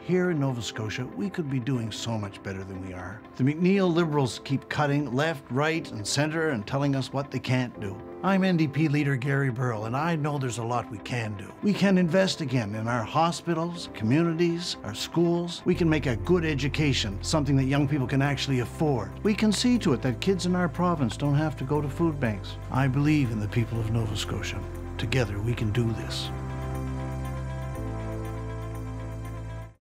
Here in Nova Scotia, we could be doing so much better than we are. The McNeil Liberals keep cutting left, right, and centre and telling us what they can't do. I'm NDP leader Gary Burrill, and I know there's a lot we can do. We can invest again in our hospitals, communities, our schools. We can make a good education, something that young people can actually afford. We can see to it that kids in our province don't have to go to food banks. I believe in the people of Nova Scotia. Together we can do this.